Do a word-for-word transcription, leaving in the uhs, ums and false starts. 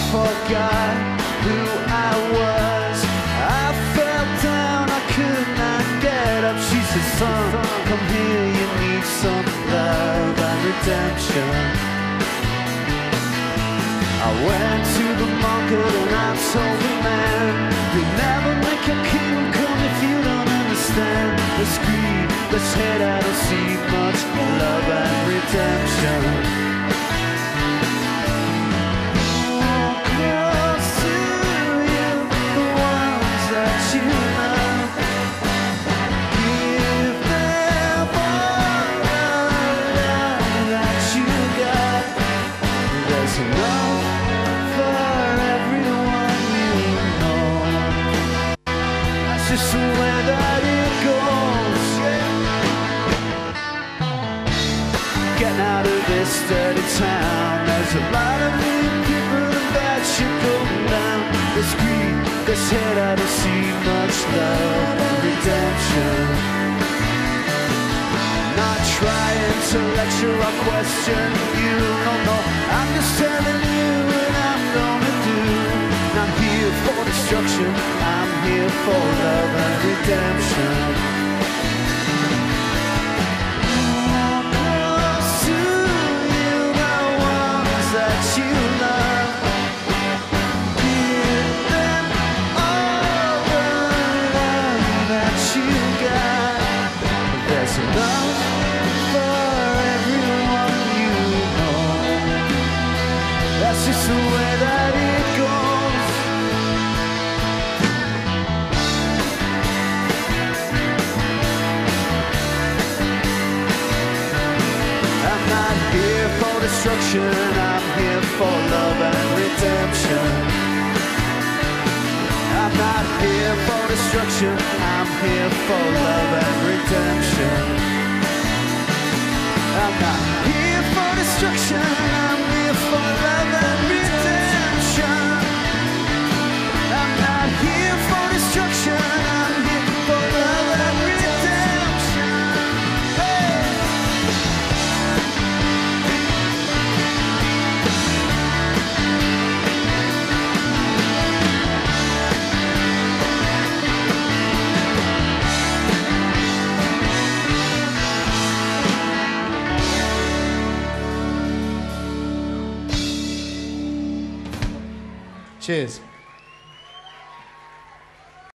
forgot who I was. I fell down, I could not get up. She said, son, come here, you need some love and redemption. I went to the market and I told the man, you'll never make a kingdom come if you don't understand. Let's greed, let's head out and see much love and redemption. Just the way that it goes, yeah. Getting out of this dirty town, there's a lot of new people that should go down. Let's greed, let's head out and see much love and redemption. Not trying to lecture or question you, no, no. I'm just telling you what I'm gonna do. I'm here for destruction, I'm here for love and redemption. Oh, close to you, the ones that you love. Give them all the love that you got. There's enough for everyone you know. That's just the way that it goes. Destruction, I'm here for love and redemption. I'm not here for destruction, I'm here for love and redemption. I'm not here for destruction, I'm here for love and redemption. I'm not here for destruction, I'm here for love and redemption. Hey! Cheers.